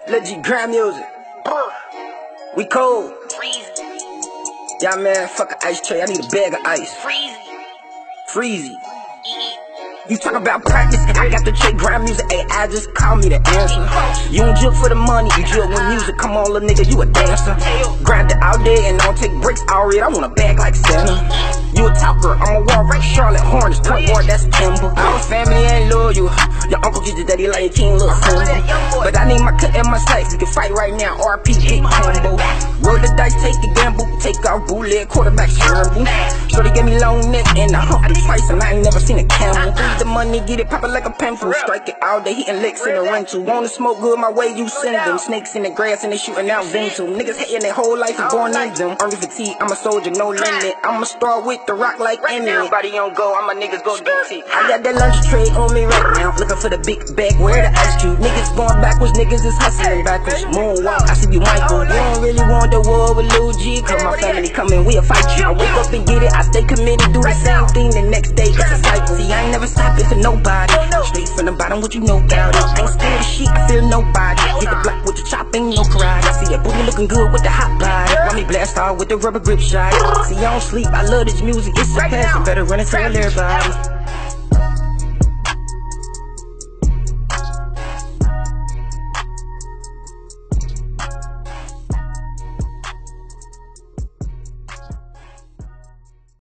Legit grind music. We cold. Freezy. Yeah, man, fuck an ice tray. I need a bag of ice. Freezy. Freezy. You talk about practice, I got the chick grind music, AI just call me the answer. You don't jug for the money, you jug with music, come on little nigga, you a dancer. Grind it all day and don't take breaks already, I want a bag like Santa. You a talker, I'm a war right Charlotte Hornets, point guard, that's Timber. Our family ain't loyal, your uncle get your daddy like King Lil Simba. But I need my cut and my sights, we can fight right now, RP hit combo. Roll the dice, take the gamble, take out bootleg, quarterback scramble. Shorty gave me long neck and I humped it twice and I ain't never seen a camel. The money, get it poppin' like a pencil. Strike it all day, hitting licks in the rental. Wanna smoke good, my way you send them. Snakes in the grass and they shooting out Ventil. Niggas hating their whole life is born in them. Army fatigue, I'm a soldier, no limit. I'ma start with the rock like Eminem. Body on go, all my niggas go DT. I got that lunch tray on me right now. Looking for the big bag, where the ice cube. Niggas going backwards, niggas is hustling backwards. Moonwalk, I see you Michael. You don't really want the war with Lil G. Cause my family coming, we'll fight you. I wake up and get it, I stay committed, do the same thing. The next day, it's a cycle. See, I ain't never stopping for nobody. Straight from the bottom, what you know about it? I ain't scared of shit, I feel nobody. Hit the block with the chop, ain't no karate. I see a booty looking good with the hot body. Want me blast off with the rubber grip shot. See, I don't sleep, I love this music, it's a passion. Better run and tell everybody.